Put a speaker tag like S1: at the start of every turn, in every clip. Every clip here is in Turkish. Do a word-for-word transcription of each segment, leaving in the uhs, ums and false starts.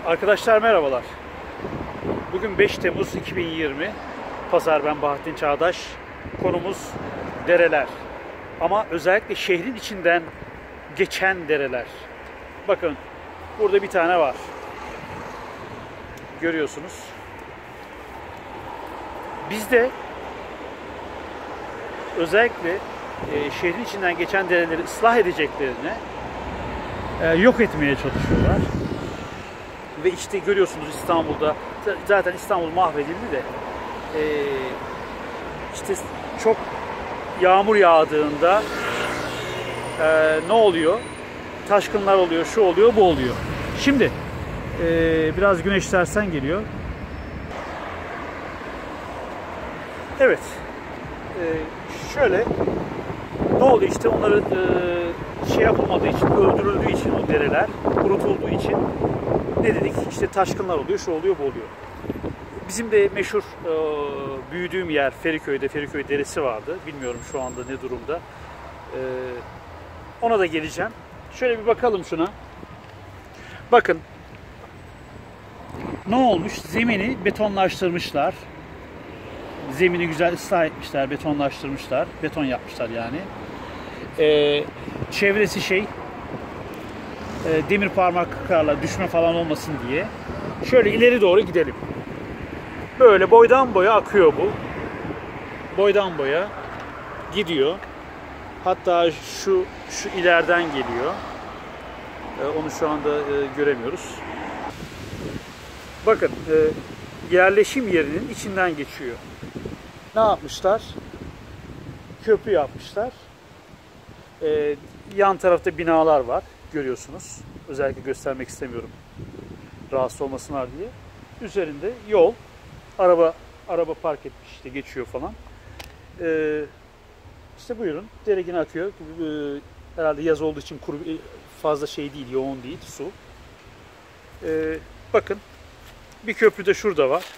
S1: Arkadaşlar merhabalar. Bugün beş Temmuz iki bin yirmi. Pazar, ben Bahattin Çağdaş. Konumuz dereler. Ama özellikle şehrin içinden geçen dereler. Bakın burada bir tane var. Görüyorsunuz. Bizde özellikle e, şehrin içinden geçen dereleri ıslah edeceklerine e, yok etmeye çalışıyorlar. Ve işte görüyorsunuz İstanbul'da, zaten İstanbul mahvedildi de e, işte çok yağmur yağdığında e, ne oluyor? Taşkınlar oluyor, şu oluyor, bu oluyor. Şimdi e, biraz güneş tersten geliyor. Evet. E, şöyle ne oluyor işte, onları e, şey yapılmadığı için, öldürüldüğü için o dereler, kurutulduğu için ne dedik? İşte taşkınlar oluyor, şu oluyor, bu oluyor. Bizim de meşhur e, büyüdüğüm yer Feriköy'de, Feriköy Deresi vardı. Bilmiyorum şu anda ne durumda. E, ona da geleceğim. Şöyle bir bakalım şuna. Bakın. Ne olmuş? Zemini betonlaştırmışlar. Zemini güzel ıslah etmişler, betonlaştırmışlar. Beton yapmışlar yani. E, çevresi şey, e, demir parmaklıklarla düşme falan olmasın diye. Şöyle ileri doğru gidelim. Böyle boydan boya akıyor bu. Boydan boya gidiyor. Hatta şu şu ileriden geliyor. E, onu şu anda e, göremiyoruz. Bakın e, yerleşim yerinin içinden geçiyor. Ne yapmışlar? Köprü yapmışlar. E, yan tarafta binalar var. Görüyorsunuz. Özellikle göstermek istemiyorum, rahatsız olmasınlar diye. Üzerinde yol. Araba araba park etmiş, işte geçiyor falan. Ee, işte buyurun. Dere yine akıyor. Ee, herhalde yaz olduğu için kuru, fazla şey değil, yoğun değil su. Ee, bakın. Bir köprü de şurada var.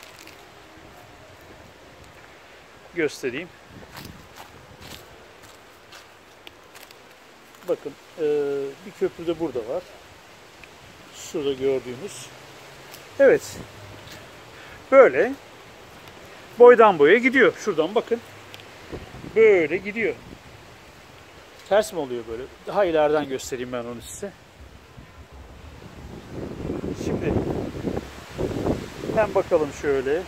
S1: Göstereyim. Bakın. E, bir köprü de burada var. Şurada gördüğünüz. Evet. Böyle boydan boya gidiyor. Şuradan bakın. Böyle gidiyor. Ters mi oluyor böyle? Daha ileriden göstereyim ben onu size. Şimdi hem bakalım şöyle.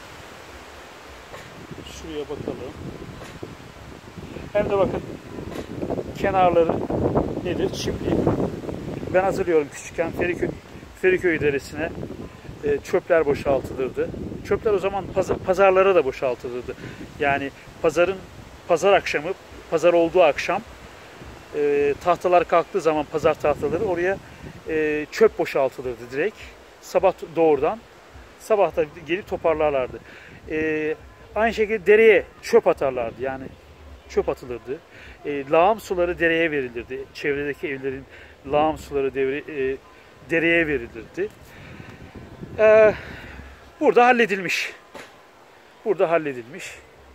S1: Şuraya bakalım. Hem de bakın kenarları nedir? Çimli. Ben hatırlıyorum küçükken Feriköy, Feriköy Deresi'ne e, çöpler boşaltılırdı. Çöpler o zaman pazar, pazarlara da boşaltılırdı. Yani pazarın pazar akşamı, pazar olduğu akşam e, tahtalar kalktığı zaman, pazar tahtaları, oraya e, çöp boşaltılırdı direkt. Sabah doğrudan, sabah da gelip toparlarlardı. E, aynı şekilde dereye çöp atarlardı. Yani çöp atılırdı. E, lağım suları dereye verilirdi. Çevredeki evlerin lağım suları devre, e, dereye verilirdi. E, burada halledilmiş. Burada halledilmiş.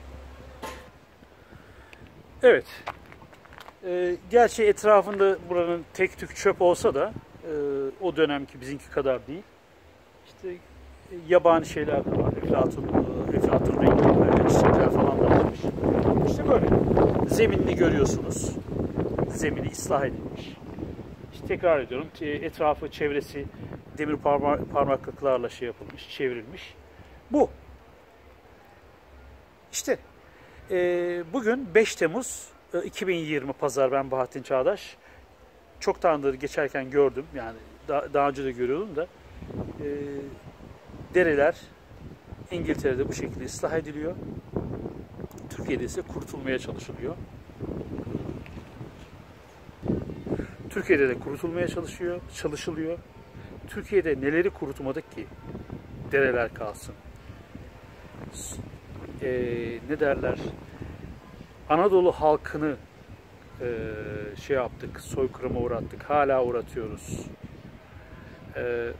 S1: Evet. E, gerçi etrafında buranın tek tük çöp olsa da e, o dönemki bizimki kadar değil. İşte e, yabani şeyler de var. Eflatun, e, eflatun rengi çiçekler falan da varmış. İşte böyle. Zeminini görüyorsunuz. Zemini ıslah edilmiş. İşte tekrar ediyorum. Etrafı, çevresi demir parma parmaklıklarla şey yapılmış, çevrilmiş. Bu. İşte e, bugün beş Temmuz iki bin yirmi Pazar, ben Bahattin Çağdaş. Çoktandır geçerken gördüm. Yani daha, daha önce de görüyordum da e, dereler İngiltere'de bu şekilde ıslah ediliyor. Türkiye'de ise kurutulmaya çalışılıyor. Türkiye'de de kurutulmaya çalışıyor, çalışılıyor. Türkiye'de neleri kurutmadık ki dereler kalsın? Ee, ne derler? Anadolu halkını e, şey yaptık, soykırıma uğrattık, hala uğratıyoruz. Ee,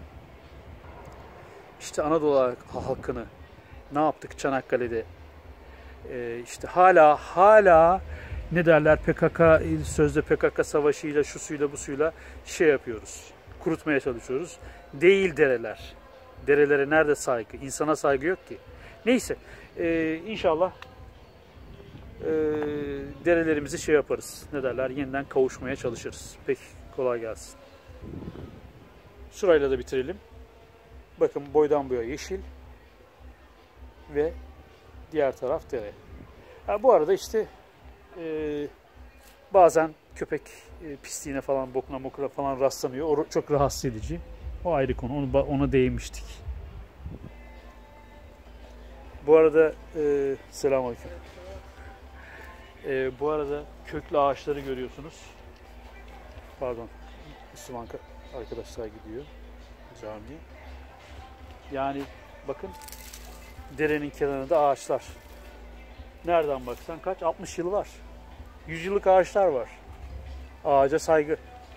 S1: işte Anadolu halkını ne yaptık Çanakkale'de? Ee, işte hala hala ne derler, P K K, sözde P K K savaşıyla, şu suyla bu suyla şey yapıyoruz. kurutmaya çalışıyoruz. Değil dereler. Derelere nerede saygı? İnsana saygı yok ki. Neyse e, inşallah e, derelerimizi şey yaparız. Ne derler? Yeniden kavuşmaya çalışırız. Peki kolay gelsin. Sırayla da bitirelim. Bakın boydan boya yeşil ve diğer taraf dere. Ha, bu arada işte e, bazen köpek e, pisliğine falan, bokuna mokuna falan rastlanıyor. O çok rahatsız edici. O ayrı konu. Onu, ona değinmiştik. Bu arada e, selamünaleyküm. E, bu arada köklü ağaçları görüyorsunuz. Pardon. Müslüman arkadaşlar gidiyor camiye. Yani bakın derenin kenarında ağaçlar. Nereden baksan kaç? altmış yıl var. yüz yıllık ağaçlar var. Ağaca saygı.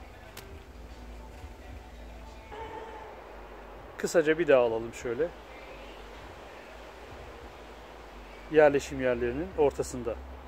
S1: Kısaca bir daha alalım şöyle. Yerleşim yerlerinin ortasında.